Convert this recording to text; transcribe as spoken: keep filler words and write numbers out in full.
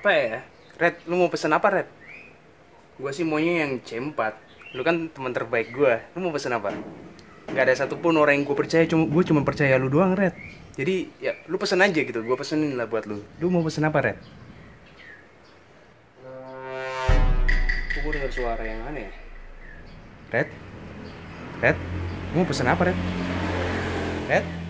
Apa ya? Red, lu mau pesen apa, Red? Gua sih maunya yang C empat. Lu kan teman terbaik gua. Lu mau pesen apa? Gak ada satupun orang yang gue percaya, cuma gue cuma percaya lu doang, Red. Jadi ya lu pesen aja gitu, gue pesenin lah buat lu. Lu mau pesen apa, Red? Kok gue denger suara yang aneh ya? Red? Red? Lu mau pesen apa, Red? Red?